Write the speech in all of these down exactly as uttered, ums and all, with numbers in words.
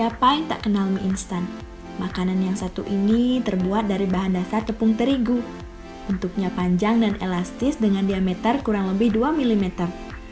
Siapa yang tak kenal mie instan? Makanan yang satu ini terbuat dari bahan dasar tepung terigu. Bentuknya panjang dan elastis dengan diameter kurang lebih dua milimeter.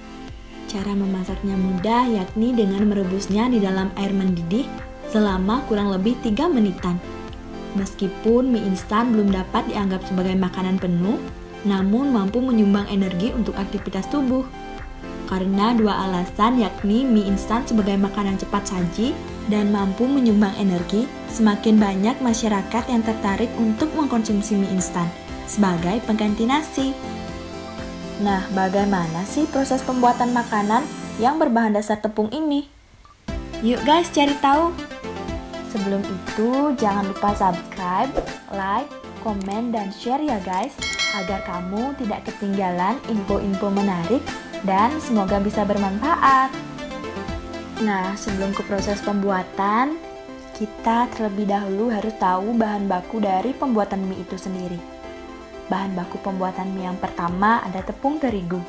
Cara memasaknya mudah, yakni dengan merebusnya di dalam air mendidih selama kurang lebih tiga menitan. Meskipun mie instan belum dapat dianggap sebagai makanan penuh, namun mampu menyumbang energi untuk aktivitas tubuh. Karena dua alasan, yakni mie instan sebagai makanan cepat saji dan mampu menyumbang energi, semakin banyak masyarakat yang tertarik untuk mengkonsumsi mie instan sebagai pengganti nasi. Nah, bagaimana sih proses pembuatan makanan yang berbahan dasar tepung ini? Yuk guys, cari tahu! Sebelum itu, jangan lupa subscribe, like, komen, dan share ya guys, agar kamu tidak ketinggalan info-info menarik dan semoga bisa bermanfaat. Nah, sebelum ke proses pembuatan, kita terlebih dahulu harus tahu bahan baku dari pembuatan mie itu sendiri. Bahan baku pembuatan mie yang pertama ada tepung terigu.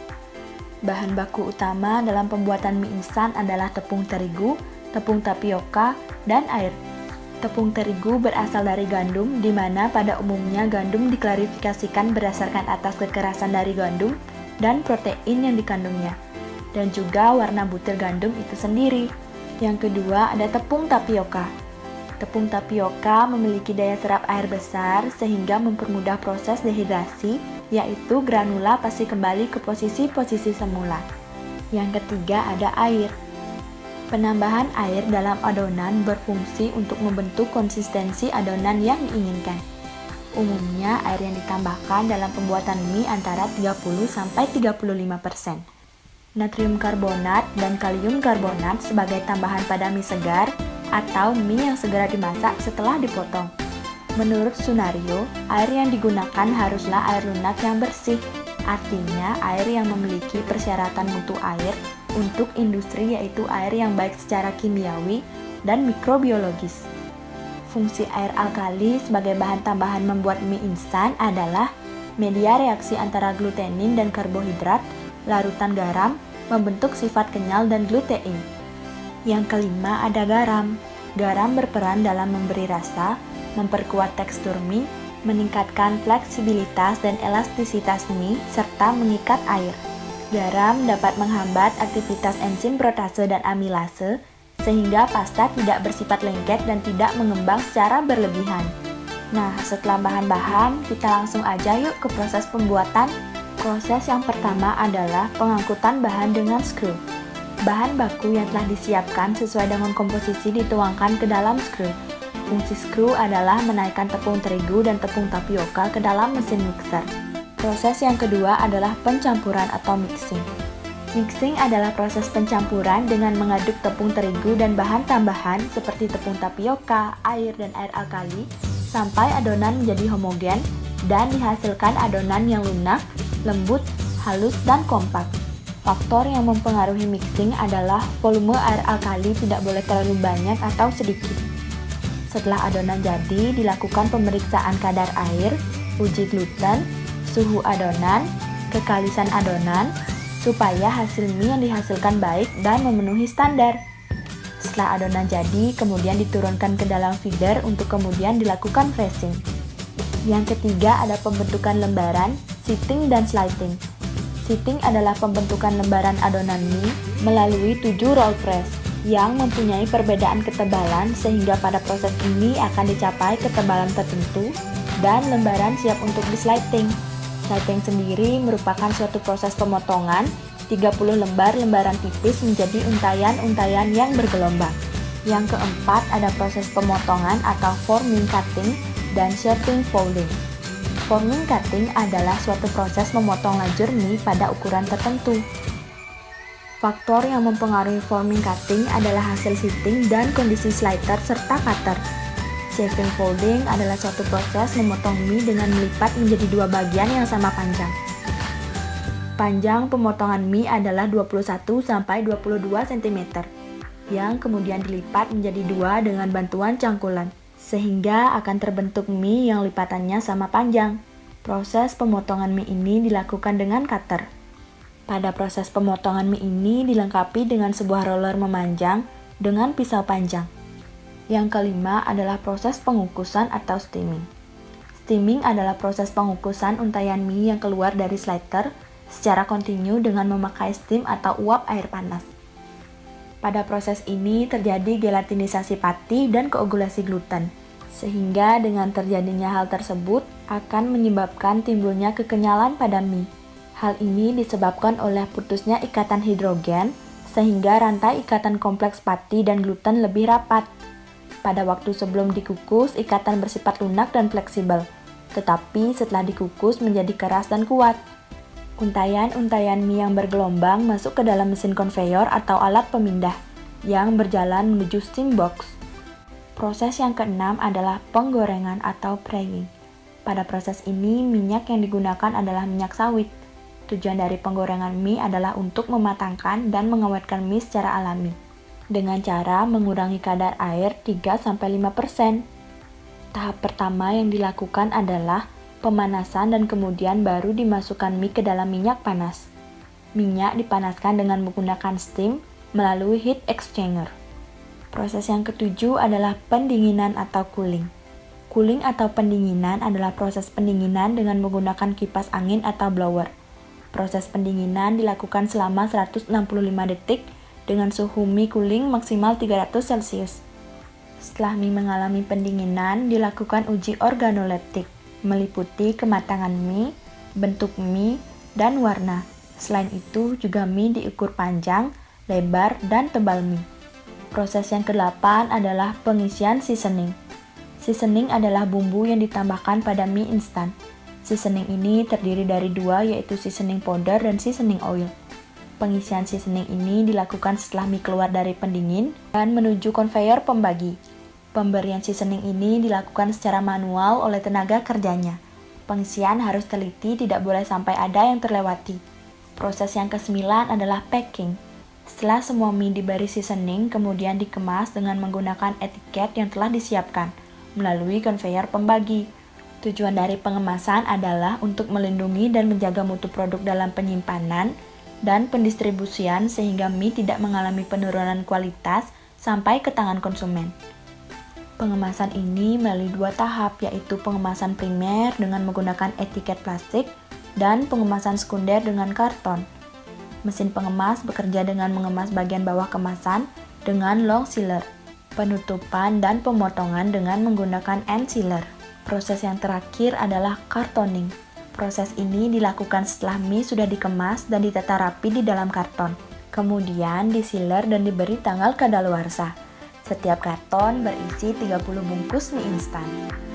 Bahan baku utama dalam pembuatan mie instan adalah tepung terigu, tepung tapioka, dan air. Tepung terigu berasal dari gandum, di mana pada umumnya gandum diklarifikasikan berdasarkan atas kekerasan dari gandum dan protein yang dikandungnya, dan juga warna butir gandum itu sendiri. Yang kedua ada tepung tapioka. Tepung tapioka memiliki daya serap air besar sehingga mempermudah proses dehidrasi, yaitu granula pasti kembali ke posisi-posisi semula. Yang ketiga ada air. Penambahan air dalam adonan berfungsi untuk membentuk konsistensi adonan yang diinginkan. Umumnya air yang ditambahkan dalam pembuatan mie antara tiga puluh sampai tiga puluh lima persen. Natrium karbonat dan kalium karbonat sebagai tambahan pada mie segar atau mie yang segera dimasak setelah dipotong. Menurut Sunario, air yang digunakan haruslah air lunak yang bersih, artinya air yang memiliki persyaratan mutu air untuk industri, yaitu air yang baik secara kimiawi dan mikrobiologis. Fungsi air alkali sebagai bahan tambahan membuat mie instan adalah media reaksi antara glutenin dan karbohidrat, larutan garam, membentuk sifat kenyal dan glutein. Yang kelima ada garam. Garam berperan dalam memberi rasa, memperkuat tekstur mie, meningkatkan fleksibilitas dan elastisitas mie, serta mengikat air. Garam dapat menghambat aktivitas enzim protase dan amilase, sehingga pasta tidak bersifat lengket dan tidak mengembang secara berlebihan. Nah, setelah bahan-bahan, kita langsung aja yuk ke proses pembuatan. Proses yang pertama adalah pengangkutan bahan dengan skru. Bahan baku yang telah disiapkan sesuai dengan komposisi dituangkan ke dalam skru. Fungsi skru adalah menaikkan tepung terigu dan tepung tapioka ke dalam mesin mixer. Proses yang kedua adalah pencampuran atau mixing. Mixing adalah proses pencampuran dengan mengaduk tepung terigu dan bahan tambahan seperti tepung tapioka, air, dan air alkali sampai adonan menjadi homogen dan dihasilkan adonan yang lunak, lembut, halus, dan kompak. Faktor yang mempengaruhi mixing adalah volume air alkali tidak boleh terlalu banyak atau sedikit. Setelah adonan jadi, dilakukan pemeriksaan kadar air, uji gluten, suhu adonan, kekalisan adonan, supaya hasil mie yang dihasilkan baik dan memenuhi standar. Setelah adonan jadi, kemudian diturunkan ke dalam feeder untuk kemudian dilakukan pressing. Yang ketiga ada pembentukan lembaran, seating dan sliding. Seating adalah pembentukan lembaran adonan mie melalui tujuh roll press yang mempunyai perbedaan ketebalan sehingga pada proses ini akan dicapai ketebalan tertentu dan lembaran siap untuk di-sliding. Sliding sendiri merupakan suatu proses pemotongan tiga puluh lembar lembaran tipis menjadi untayan-untayan yang bergelombang. Yang keempat ada proses pemotongan atau forming cutting dan shaping folding. Forming cutting adalah suatu proses memotong lajur mie pada ukuran tertentu. Faktor yang mempengaruhi forming cutting adalah hasil seating dan kondisi slider serta cutter. Shaping folding adalah suatu proses memotong mie dengan melipat menjadi dua bagian yang sama panjang. Panjang pemotongan mie adalah dua puluh satu sampai dua puluh dua sentimeter, yang kemudian dilipat menjadi dua dengan bantuan cangkulan, sehingga akan terbentuk mie yang lipatannya sama panjang. Proses pemotongan mie ini dilakukan dengan cutter. Pada proses pemotongan mie ini dilengkapi dengan sebuah roller memanjang dengan pisau panjang. Yang kelima adalah proses pengukusan atau steaming. Steaming adalah proses pengukusan untayan mie yang keluar dari slaughter secara kontinu dengan memakai steam atau uap air panas. Pada proses ini terjadi gelatinisasi pati dan koagulasi gluten, sehingga dengan terjadinya hal tersebut akan menyebabkan timbulnya kekenyalan pada mie. Hal ini disebabkan oleh putusnya ikatan hidrogen, sehingga rantai ikatan kompleks pati dan gluten lebih rapat. Pada waktu sebelum dikukus, ikatan bersifat lunak dan fleksibel, tetapi setelah dikukus menjadi keras dan kuat. Untayan-untayan mie yang bergelombang masuk ke dalam mesin konveyor atau alat pemindah yang berjalan menuju steam box. Proses yang keenam adalah penggorengan atau frying. Pada proses ini, minyak yang digunakan adalah minyak sawit. Tujuan dari penggorengan mie adalah untuk mematangkan dan mengawetkan mie secara alami, dengan cara mengurangi kadar air tiga sampai lima persen. Tahap pertama yang dilakukan adalah pemanasan dan kemudian baru dimasukkan mie ke dalam minyak panas. Minyak dipanaskan dengan menggunakan steam melalui heat exchanger. Proses yang ketujuh adalah pendinginan atau cooling. Cooling atau pendinginan adalah proses pendinginan dengan menggunakan kipas angin atau blower. Proses pendinginan dilakukan selama seratus enam puluh lima detik dengan suhu mie cooling maksimal tiga ratus celcius. Setelah mie mengalami pendinginan, dilakukan uji organoleptik, meliputi kematangan mie, bentuk mie, dan warna. Selain itu, juga mie diukur panjang, lebar, dan tebal mie. Proses yang kedelapan adalah pengisian seasoning. Seasoning adalah bumbu yang ditambahkan pada mie instan. Seasoning ini terdiri dari dua, yaitu seasoning powder dan seasoning oil. Pengisian seasoning ini dilakukan setelah mie keluar dari pendingin dan menuju konveyor pembagi. Pemberian seasoning ini dilakukan secara manual oleh tenaga kerjanya. Pengisian harus teliti, tidak boleh sampai ada yang terlewati. Proses yang kesembilan adalah packing. Setelah semua mie diberi seasoning, kemudian dikemas dengan menggunakan etiket yang telah disiapkan melalui konveyor pembagi. Tujuan dari pengemasan adalah untuk melindungi dan menjaga mutu produk dalam penyimpanan dan pendistribusian sehingga mie tidak mengalami penurunan kualitas sampai ke tangan konsumen. Pengemasan ini melalui dua tahap, yaitu pengemasan primer dengan menggunakan etiket plastik dan pengemasan sekunder dengan karton. Mesin pengemas bekerja dengan mengemas bagian bawah kemasan dengan long sealer, penutupan dan pemotongan dengan menggunakan end sealer. Proses yang terakhir adalah cartoning. Proses ini dilakukan setelah mie sudah dikemas dan ditata rapi di dalam karton. Kemudian disealer dan diberi tanggal kadaluarsa. Setiap karton berisi tiga puluh bungkus mie instan.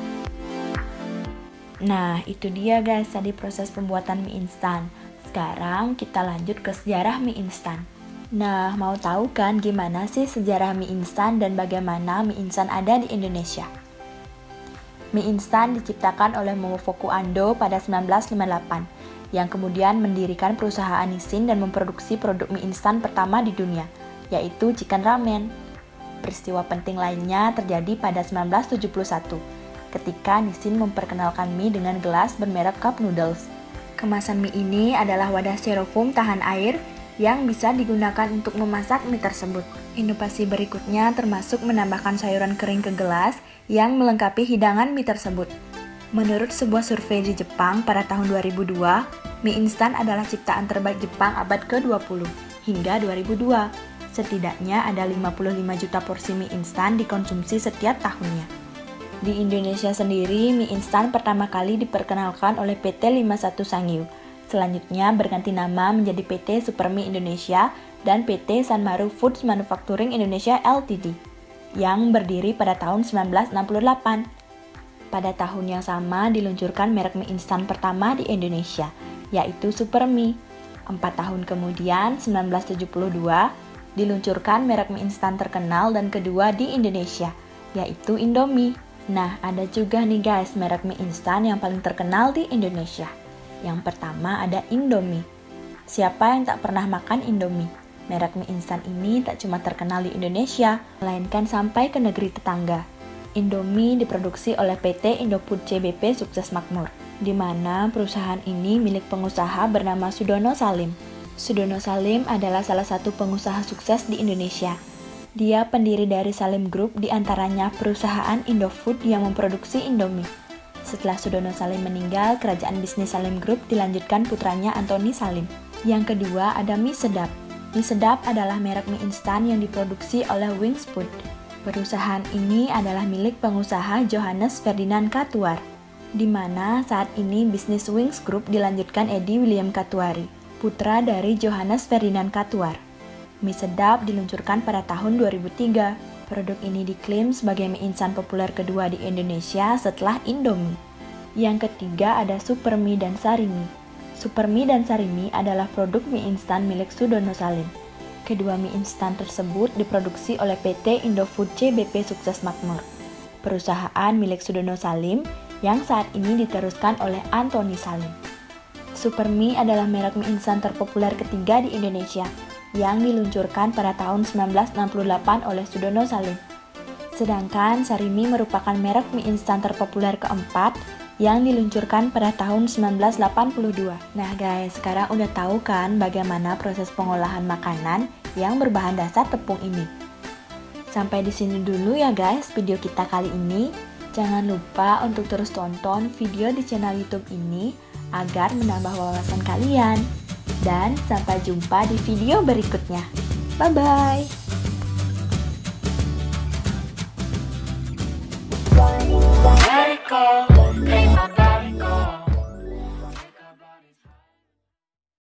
Nah, itu dia guys tadi proses pembuatan mie instan. Sekarang kita lanjut ke sejarah mie instan. Nah, mau tahu kan gimana sih sejarah mie instan dan bagaimana mie instan ada di Indonesia? Mie instan diciptakan oleh Momofuku Ando pada seribu sembilan ratus lima puluh delapan, yang kemudian mendirikan perusahaan Nissin dan memproduksi produk mie instan pertama di dunia, yaitu Chicken Ramen. Peristiwa penting lainnya terjadi pada seribu sembilan ratus tujuh puluh satu, ketika Nissin memperkenalkan mie dengan gelas bermerek Cup Noodles. Kemasan mie ini adalah wadah styrofoam tahan air yang bisa digunakan untuk memasak mie tersebut. Inovasi berikutnya termasuk menambahkan sayuran kering ke gelas yang melengkapi hidangan mie tersebut. Menurut sebuah survei di Jepang pada tahun dua ribu dua, mie instan adalah ciptaan terbaik Jepang abad ke dua puluh hingga dua ribu dua. Setidaknya ada lima puluh lima juta porsi mie instan dikonsumsi setiap tahunnya. Di Indonesia sendiri, mie instan pertama kali diperkenalkan oleh P T lima puluh satu Sangyup. Selanjutnya berganti nama menjadi P T Supermie Indonesia dan P T Sanmaru Foods Manufacturing Indonesia L T D yang berdiri pada tahun seribu sembilan ratus enam puluh delapan. Pada tahun yang sama diluncurkan merek mie instan pertama di Indonesia, yaitu Supermie. Empat tahun kemudian, seribu sembilan ratus tujuh puluh dua, diluncurkan merek mie instan terkenal dan kedua di Indonesia, yaitu Indomie. Nah, ada juga nih guys merek mie instan yang paling terkenal di Indonesia. Yang pertama ada Indomie. Siapa yang tak pernah makan Indomie? Merek mie instan ini tak cuma terkenal di Indonesia, melainkan sampai ke negeri tetangga. Indomie diproduksi oleh P T Indofood C B P Sukses Makmur, di mana perusahaan ini milik pengusaha bernama Sudono Salim. Sudono Salim adalah salah satu pengusaha sukses di Indonesia. Dia pendiri dari Salim Group, diantaranya perusahaan Indofood yang memproduksi Indomie. Setelah Sudono Salim meninggal, kerajaan bisnis Salim Group dilanjutkan putranya Antoni Salim. Yang kedua ada mie sedap. Mie sedap adalah merek mie instan yang diproduksi oleh Wings Food. Perusahaan ini adalah milik pengusaha Johannes Ferdinand Katuar, di mana saat ini bisnis Wings Group dilanjutkan Edi William Katuari, putra dari Johannes Ferdinand Katuar. Mie sedap diluncurkan pada tahun dua ribu tiga. Produk ini diklaim sebagai mie instan populer kedua di Indonesia setelah Indomie. Yang ketiga ada Supermie dan Sarimi. Supermie dan Sarimi adalah produk mie instan milik Sudono Salim. Kedua mie instan tersebut diproduksi oleh P T Indofood C B P Sukses Makmur, perusahaan milik Sudono Salim yang saat ini diteruskan oleh Antoni Salim. Supermie adalah merek mie instan terpopuler ketiga di Indonesia yang diluncurkan pada tahun sembilan belas enam puluh delapan oleh Sudono Salim. Sedangkan Sarimi merupakan merek mie instan terpopuler keempat yang diluncurkan pada tahun sembilan belas delapan puluh dua. Nah guys, sekarang udah tahu kan bagaimana proses pengolahan makanan yang berbahan dasar tepung ini. Sampai di sini dulu ya guys video kita kali ini. Jangan lupa untuk terus tonton video di channel YouTube ini agar menambah wawasan kalian. Dan sampai jumpa di video berikutnya. Bye-bye. Let it go.